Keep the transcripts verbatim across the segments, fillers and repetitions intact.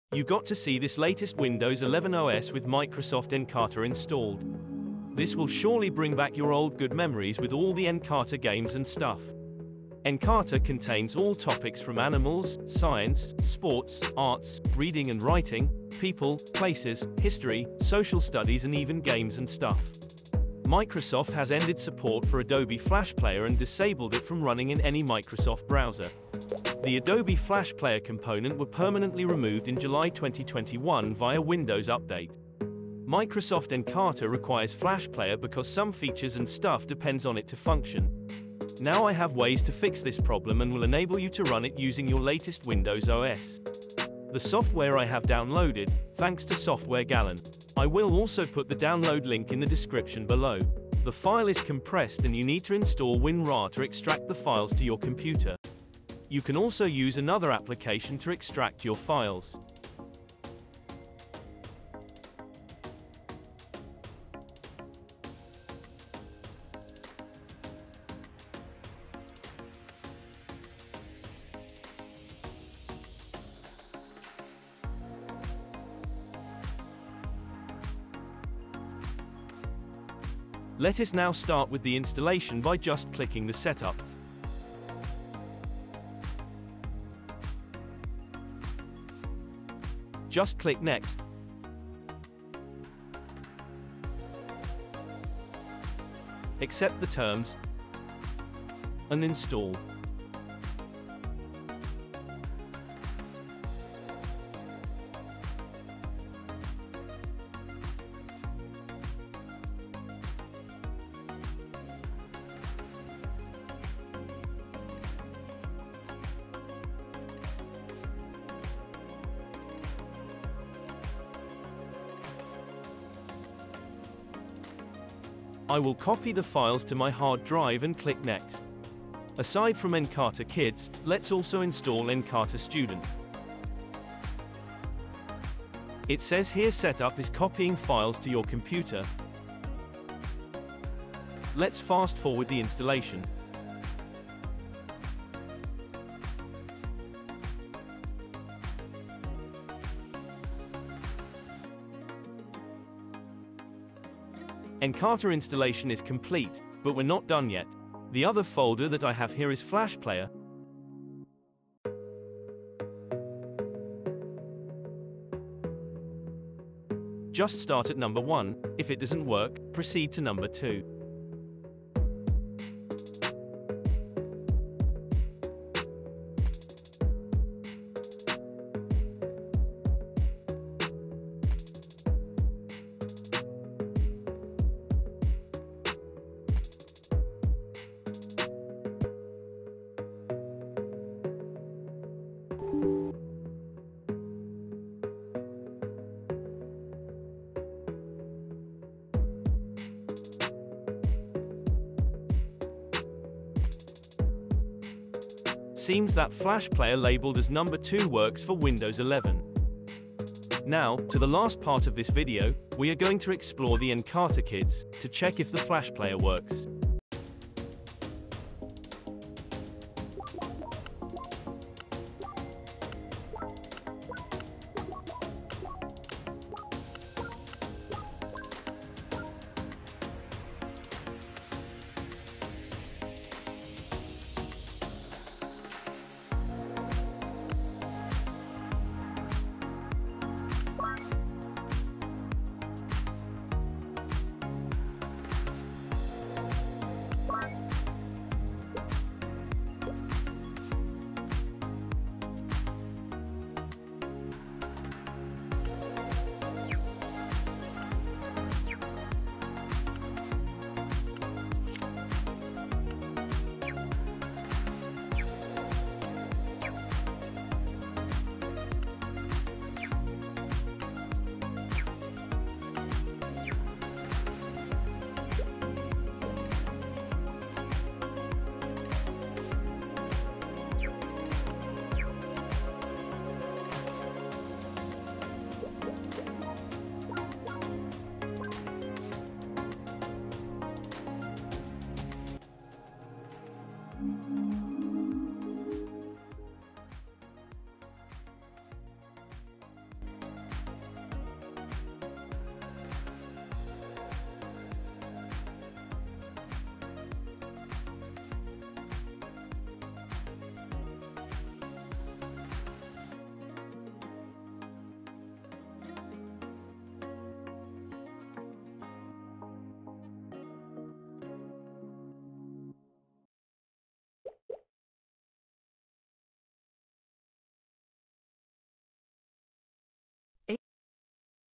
You got to see this latest Windows eleven O S with Microsoft Encarta installed. This will surely bring back your old good memories with all the Encarta games and stuff. Encarta contains all topics from animals, science, sports, arts, reading and writing, people, places, history, social studies and even games and stuff. Microsoft has ended support for Adobe Flash Player and disabled it from running in any Microsoft browser. The Adobe Flash Player component were permanently removed in July twenty twenty-one via Windows Update. Microsoft Encarta requires Flash Player because some features and stuff depends on it to function. Now I have ways to fix this problem and will enable you to run it using your latest Windows O S. The software I have downloaded, thanks to Software Gallon. I will also put the download link in the description below. The file is compressed and you need to install WinRAR to extract the files to your computer. You can also use another application to extract your files. Let us now start with the installation by just clicking the Setup. Just click Next. Accept the terms and install. I will copy the files to my hard drive and click Next. Aside from Encarta Kids, let's also install Encarta Student. It says here Setup is copying files to your computer. Let's fast forward the installation. Encarta installation is complete, but we're not done yet. The other folder that I have here is Flash Player. Just start at number one. If it doesn't work, proceed to number two. Seems that Flash Player labeled as number two works for Windows eleven. Now, to the last part of this video, we are going to explore the Encarta Kids, to check if the Flash Player works.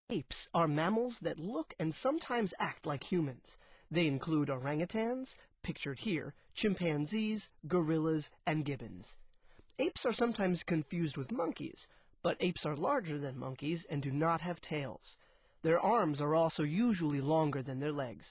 Apes are mammals that look and sometimes act like humans. They include orangutans, pictured here, chimpanzees, gorillas, and gibbons. Apes are sometimes confused with monkeys, but apes are larger than monkeys and do not have tails. Their arms are also usually longer than their legs.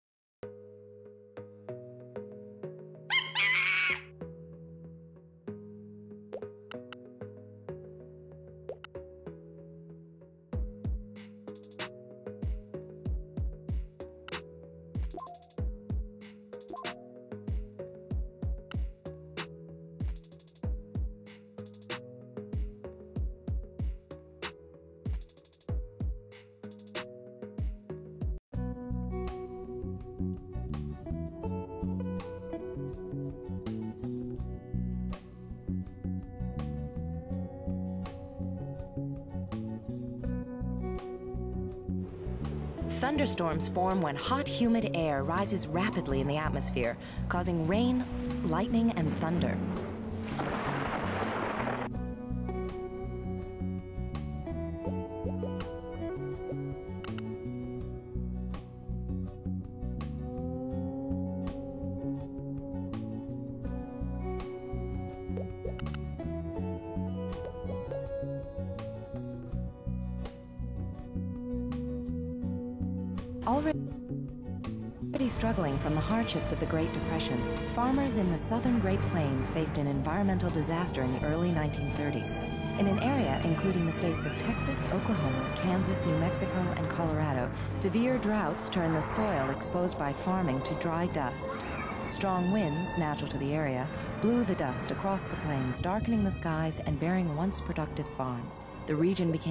Thunderstorms form when hot, humid air rises rapidly in the atmosphere, causing rain, lightning, and thunder. Already struggling from the hardships of the Great Depression, farmers in the southern Great Plains faced an environmental disaster in the early nineteen thirties. In an area including the states of Texas, Oklahoma, Kansas, New Mexico, and Colorado, severe droughts turned the soil exposed by farming to dry dust. Strong winds, natural to the area, blew the dust across the plains, darkening the skies and burying once productive farms. The region became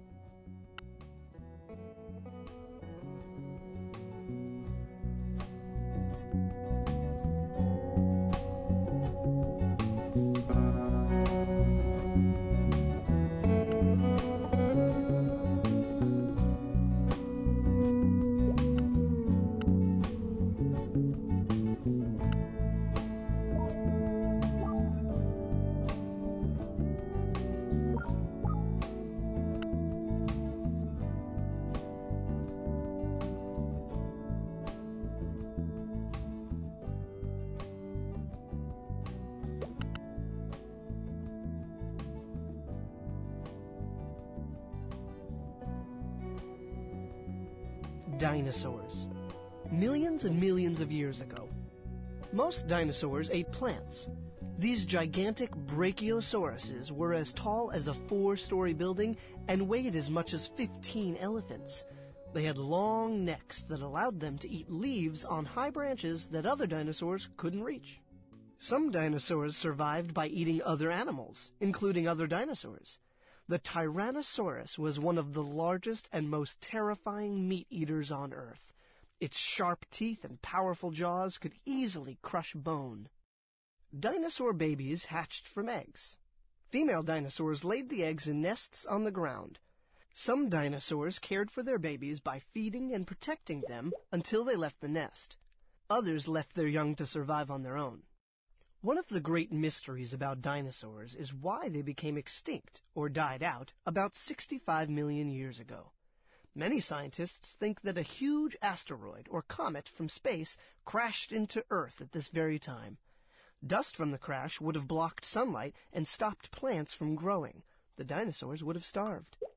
Dinosaurs. Millions and millions of years ago, most dinosaurs ate plants. These gigantic brachiosauruses were as tall as a four-story building and weighed as much as fifteen elephants. They had long necks that allowed them to eat leaves on high branches that other dinosaurs couldn't reach. Some dinosaurs survived by eating other animals, including other dinosaurs. The Tyrannosaurus was one of the largest and most terrifying meat-eaters on Earth. Its sharp teeth and powerful jaws could easily crush bone. Dinosaur babies hatched from eggs. Female dinosaurs laid the eggs in nests on the ground. Some dinosaurs cared for their babies by feeding and protecting them until they left the nest. Others left their young to survive on their own. One of the great mysteries about dinosaurs is why they became extinct, or died out, about sixty-five million years ago. Many scientists think that a huge asteroid or comet from space crashed into Earth at this very time. Dust from the crash would have blocked sunlight and stopped plants from growing. The dinosaurs would have starved.